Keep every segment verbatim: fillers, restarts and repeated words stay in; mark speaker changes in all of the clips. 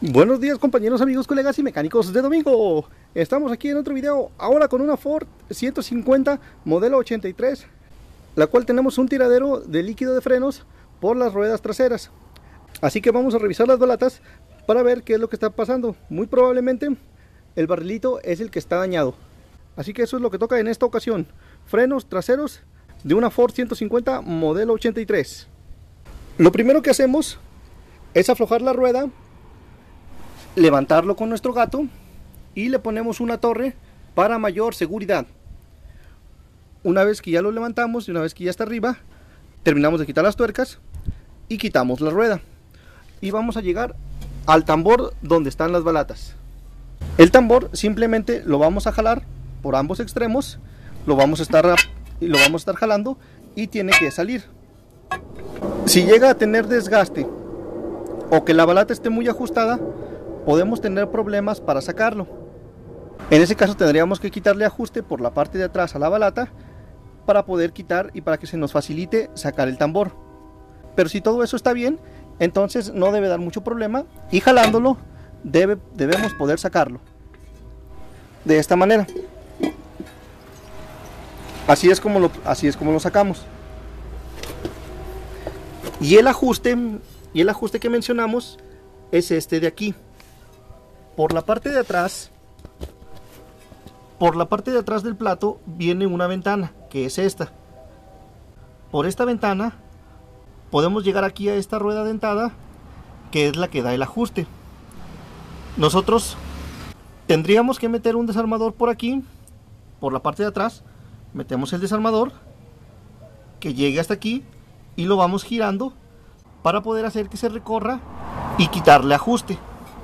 Speaker 1: Buenos días compañeros, amigos, colegas y mecánicos de domingo. Estamos aquí en otro video, ahora con una Ford ciento cincuenta modelo ochenta y tres, la cual tenemos un tiradero de líquido de frenos por las ruedas traseras. Así que vamos a revisar las balatas para ver qué es lo que está pasando. Muy probablemente el barrilito es el que está dañado. Así que eso es lo que toca en esta ocasión: frenos traseros de una Ford ciento cincuenta modelo ochenta y tres. Lo primero que hacemos es aflojar la rueda, levantarlo con nuestro gato y le ponemos una torre para mayor seguridad. Una vez que ya lo levantamos y una vez que ya está arriba, terminamos de quitar las tuercas y quitamos la rueda y vamos a llegar al tambor donde están las balatas. El tambor simplemente lo vamos a jalar por ambos extremos, lo vamos a estar lo vamos a estar jalando y tiene que salir. Si llega a tener desgaste o que la balata esté muy ajustada, podemos tener problemas para sacarlo. En ese caso tendríamos que quitarle ajuste por la parte de atrás a la balata para poder quitar y para que se nos facilite sacar el tambor. Pero si todo eso está bien, entonces no debe dar mucho problema y jalándolo debe, debemos poder sacarlo de esta manera. Así es como lo, así es como lo sacamos. Y el ajuste, y el ajuste que mencionamos es este de aquí. Por la parte de atrás, por la parte de atrás del plato viene una ventana, que es esta. Por esta ventana podemos llegar aquí a esta rueda dentada, que es la que da el ajuste. Nosotros tendríamos que meter un desarmador por aquí, por la parte de atrás. Metemos el desarmador que llegue hasta aquí y lo vamos girando para poder hacer que se recorra y quitarle ajuste.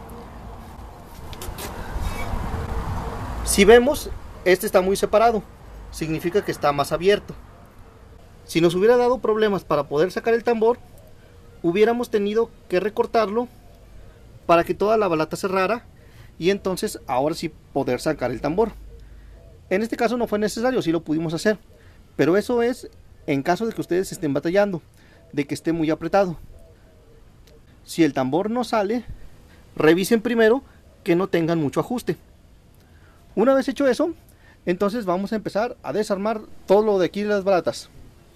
Speaker 1: Si vemos, este está muy separado, significa que está más abierto. Si nos hubiera dado problemas para poder sacar el tambor, hubiéramos tenido que recortarlo para que toda la balata cerrara y entonces ahora sí poder sacar el tambor. En este caso no fue necesario, sí lo pudimos hacer, pero eso es en caso de que ustedes estén batallando, de que esté muy apretado. Si el tambor no sale, revisen primero que no tengan mucho ajuste. Una vez hecho eso, entonces vamos a empezar a desarmar todo lo de aquí de las balatas.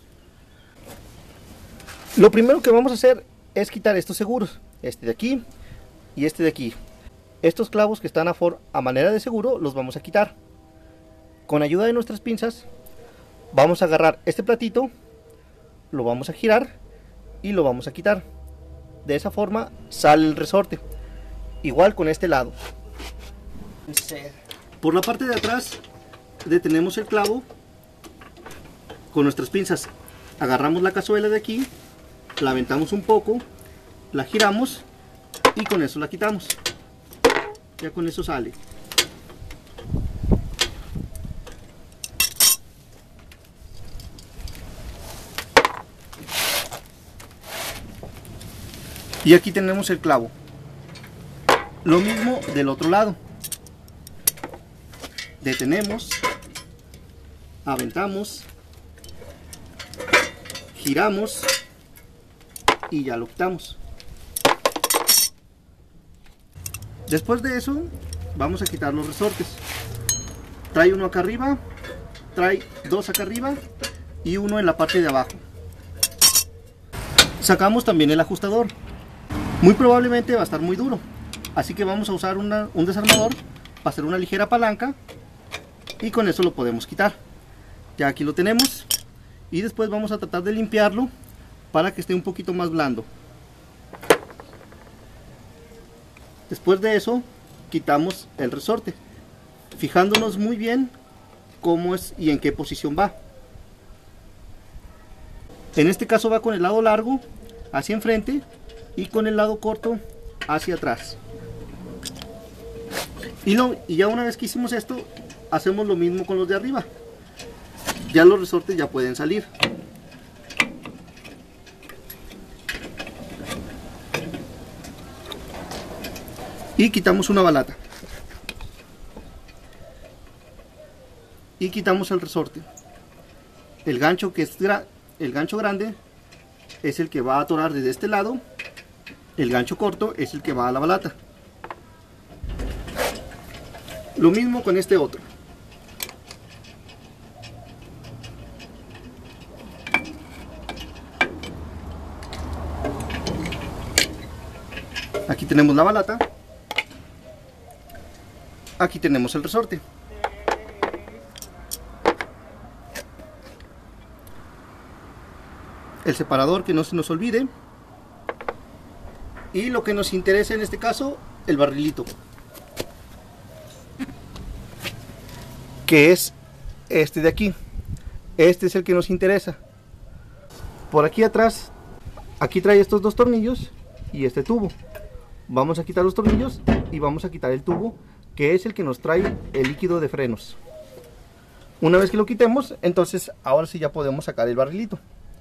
Speaker 1: Lo primero que vamos a hacer es quitar estos seguros, este de aquí y este de aquí. Estos clavos que están a, for a manera de seguro los vamos a quitar. Con ayuda de nuestras pinzas vamos a agarrar este platito, lo vamos a girar y lo vamos a quitar. De esa forma sale el resorte. Igual con este lado. Por la parte de atrás detenemos el clavo con nuestras pinzas, agarramos la cazuela de aquí, la aventamos un poco, la giramos y con eso la quitamos. Ya con eso sale. Y aquí tenemos el clavo. Lo mismo del otro lado. Detenemos, aventamos, giramos y ya lo quitamos. Después de eso vamos a quitar los resortes. Trae uno acá arriba, trae dos acá arriba y uno en la parte de abajo. Sacamos también el ajustador. Muy probablemente va a estar muy duro, así que vamos a usar una, un desarmador para hacer una ligera palanca y con eso lo podemos quitar. Ya aquí lo tenemos y después vamos a tratar de limpiarlo para que esté un poquito más blando. Después de eso quitamos el resorte, fijándonos muy bien cómo es y en qué posición va. En este caso va con el lado largo hacia enfrente y con el lado corto hacia atrás. Y, lo, y ya una vez que hicimos esto, hacemos lo mismo con los de arriba. Ya los resortes ya pueden salir. Y quitamos una balata. Y quitamos el resorte. El gancho que es el gancho grande es el que va a atorar desde este lado. El gancho corto es el que va a la balata. Lo mismo con este otro. Aquí tenemos la balata. Aquí tenemos el resorte. El separador, que no se nos olvide. Y lo que nos interesa en este caso, el barrilito, que es este de aquí. Este es el que nos interesa. Por aquí atrás, aquí trae estos dos tornillos y este tubo. Vamos a quitar los tornillos y vamos a quitar el tubo, que es el que nos trae el líquido de frenos. Una vez que lo quitemos, entonces ahora sí ya podemos sacar el barrilito.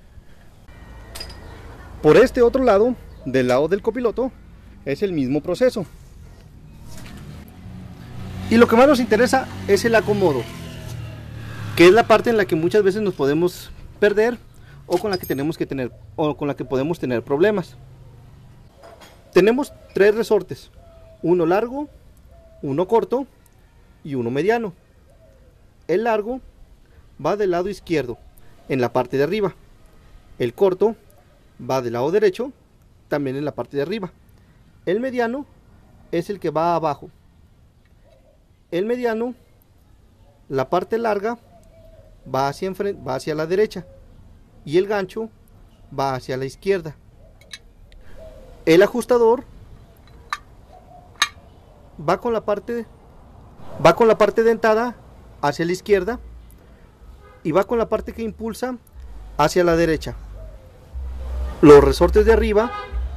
Speaker 1: Por este otro lado, del lado del copiloto, es el mismo proceso. Y lo que más nos interesa es el acomodo, que es la parte en la que muchas veces nos podemos perder o con la que tenemos que tener o con la que podemos tener problemas. Tenemos tres resortes, uno largo, uno corto y uno mediano. El largo va del lado izquierdo, en la parte de arriba. El corto va del lado derecho, también en la parte de arriba. El mediano es el que va abajo. El mediano, la parte larga va hacia enfrente, va hacia la derecha, y el gancho va hacia la izquierda. El ajustador va con la parte va con la parte dentada hacia la izquierda y va con la parte que impulsa hacia la derecha. Los resortes de arriba,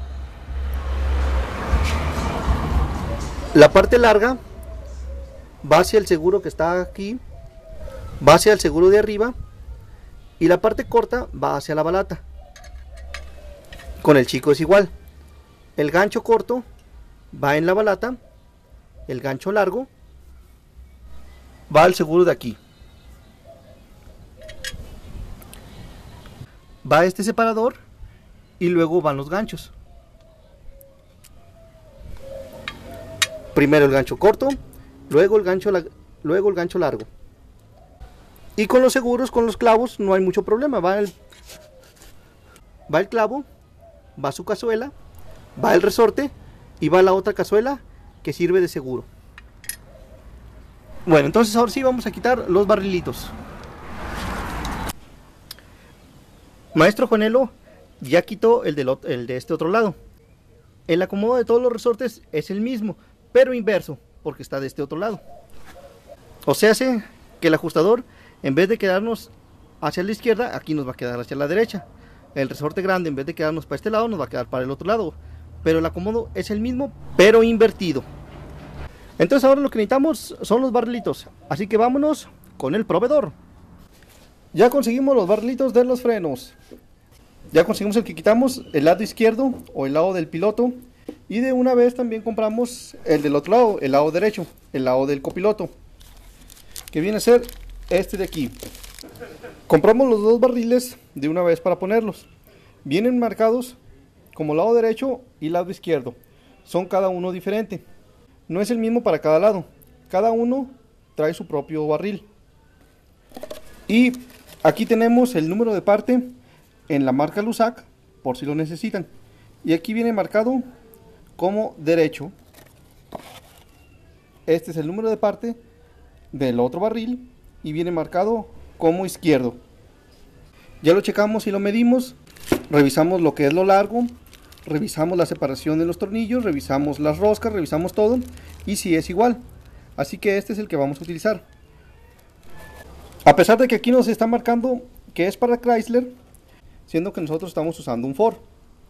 Speaker 1: la parte larga va hacia el seguro que está aquí, va hacia el seguro de arriba, y la parte corta va hacia la balata. Con el chico es igual. El gancho corto va en la balata, el gancho largo va al seguro de aquí. Va este separador y luego van los ganchos. Primero el gancho corto, luego el gancho, luego el gancho largo. Y con los seguros, con los clavos, no hay mucho problema. Va el, va el clavo, va su cazuela, va el resorte y va la otra cazuela que sirve de seguro. Bueno, entonces ahora sí vamos a quitar los barrilitos. Maestro Juanelo ya quitó el de, el de este otro lado. El acomodo de todos los resortes es el mismo, pero inverso, porque está de este otro lado. O sea, hace que el ajustador, en vez de quedarnos hacia la izquierda, aquí nos va a quedar hacia la derecha. El resorte grande, en vez de quedarnos para este lado, nos va a quedar para el otro lado. Pero el acomodo es el mismo, pero invertido. Entonces ahora lo que necesitamos son los barrilitos. Así que vámonos con el proveedor. Ya conseguimos los barrilitos de los frenos. Ya conseguimos el que quitamos, el lado izquierdo o el lado del piloto. Y de una vez también compramos el del otro lado, el lado derecho, el lado del copiloto, que viene a ser este de aquí. Compramos los dos barriles de una vez para ponerlos. Vienen marcados como lado derecho y lado izquierdo. Son cada uno diferente. No es el mismo para cada lado. Cada uno trae su propio barril. Y aquí tenemos el número de parte en la marca Lusac, por si lo necesitan. Y aquí viene marcado como derecho. Este es el número de parte del otro barril y viene marcado como izquierdo. Ya lo checamos y lo medimos. Revisamos lo que es lo largo, revisamos la separación de los tornillos, revisamos las roscas, revisamos todo y si es igual. Así que este es el que vamos a utilizar. A pesar de que aquí nos está marcando que es para Chrysler, siendo que nosotros estamos usando un Ford.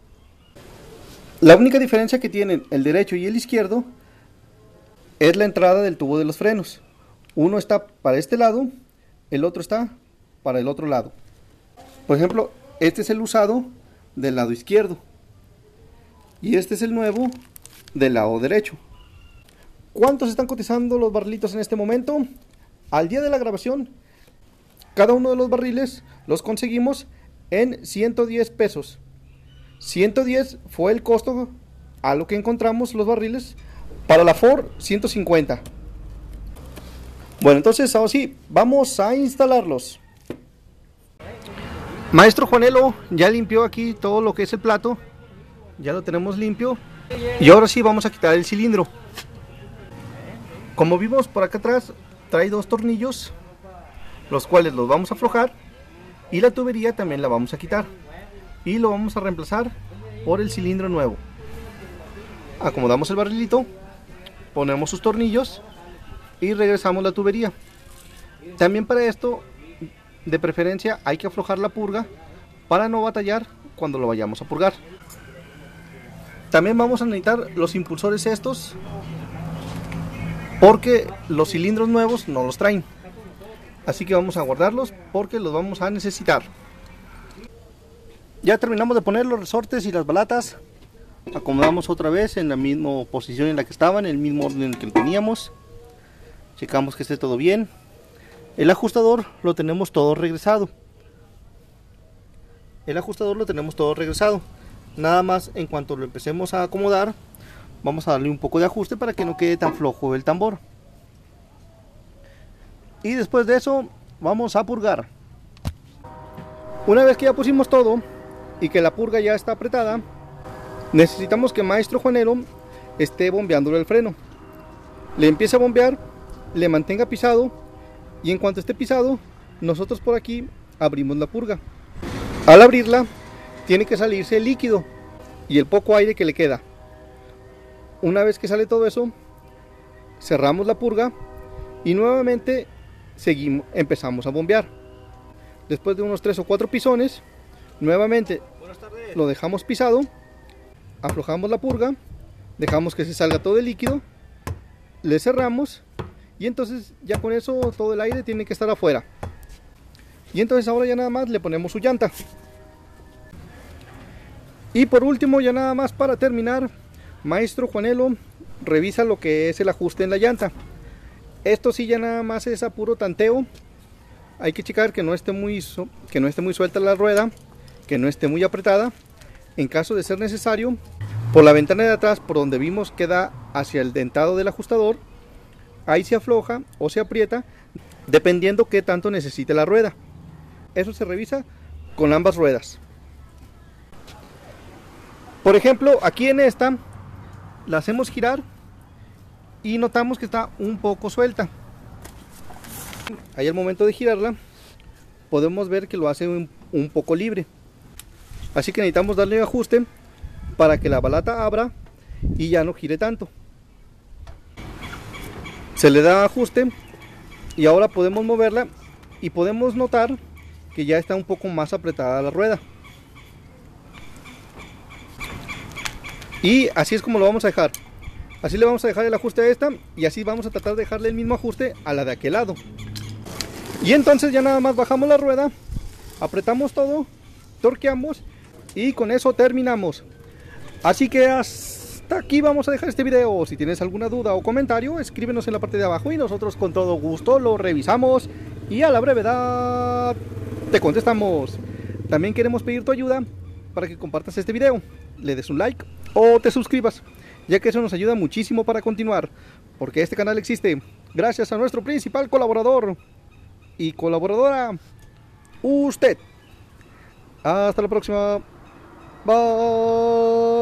Speaker 1: La única diferencia que tienen el derecho y el izquierdo es la entrada del tubo de los frenos. Uno está para este lado, el otro está para el otro lado. Por ejemplo, este es el usado del lado izquierdo y este es el nuevo del lado derecho. ¿Cuántos están cotizando los barrilitos en este momento? Al día de la grabación, cada uno de los barriles los conseguimos en ciento diez pesos. ciento diez fue el costo a lo que encontramos los barriles. Para la Ford, ciento cincuenta. Bueno, entonces ahora sí, vamos a instalarlos. Maestro Juanelo ya limpió aquí todo lo que es el plato. Ya lo tenemos limpio. Y ahora sí vamos a quitar el cilindro. Como vimos por acá atrás, trae dos tornillos, los cuales los vamos a aflojar. Y la tubería también la vamos a quitar. Y lo vamos a reemplazar por el cilindro nuevo. Acomodamos el barrilito, ponemos sus tornillos y regresamos la tubería. También para esto, de preferencia, hay que aflojar la purga para no batallar cuando lo vayamos a purgar. También vamos a necesitar los impulsores estos, porque los cilindros nuevos no los traen. Así que vamos a guardarlos porque los vamos a necesitar. Ya terminamos de poner los resortes y las balatas. Acomodamos otra vez en la misma posición en la que estaban, en el mismo orden en que lo teníamos. Checamos que esté todo bien. El ajustador lo tenemos todo regresado. El ajustador lo tenemos todo regresado. Nada más en cuanto lo empecemos a acomodar, vamos a darle un poco de ajuste para que no quede tan flojo el tambor. Y después de eso vamos a purgar. Una vez que ya pusimos todo y que la purga ya está apretada, necesitamos que Maestro Juanelo esté bombeándole el freno. Le empiece a bombear, le mantenga pisado, y en cuanto esté pisado, nosotros por aquí abrimos la purga. Al abrirla, tiene que salirse el líquido y el poco aire que le queda. Una vez que sale todo eso, cerramos la purga y nuevamente seguimos, empezamos a bombear. Después de unos tres o cuatro pisones, nuevamente lo dejamos pisado, aflojamos la purga, dejamos que se salga todo el líquido, le cerramos y entonces ya con eso todo el aire tiene que estar afuera. Y entonces ahora ya nada más le ponemos su llanta. Y por último, ya nada más para terminar, Maestro Juanelo revisa lo que es el ajuste en la llanta. Esto sí ya nada más es a puro tanteo. Hay que checar que no esté muy, que no esté muy suelta la rueda, que no esté muy apretada. En caso de ser necesario, por la ventana de atrás, por donde vimos que da hacia el dentado del ajustador, ahí se afloja o se aprieta, dependiendo qué tanto necesite la rueda. Eso se revisa con ambas ruedas. Por ejemplo, aquí en esta la hacemos girar y notamos que está un poco suelta. Ahí al momento de girarla podemos ver que lo hace un, un poco libre. Así que necesitamos darle ajuste para que la balata abra y ya no gire tanto. Se le da ajuste y ahora podemos moverla y podemos notar que ya está un poco más apretada la rueda. Y así es como lo vamos a dejar. Así le vamos a dejar el ajuste a esta y así vamos a tratar de dejarle el mismo ajuste a la de aquel lado. Y entonces ya nada más bajamos la rueda, apretamos todo, torqueamos y con eso terminamos. Así que hasta aquí vamos a dejar este video. Si tienes alguna duda o comentario, escríbenos en la parte de abajo y nosotros con todo gusto lo revisamos y a la brevedad te contestamos. También queremos pedir tu ayuda para que compartas este video, le des un like o te suscribas, ya que eso nos ayuda muchísimo para continuar, porque este canal existe gracias a nuestro principal colaborador y colaboradora, usted. Hasta la próxima. Bye.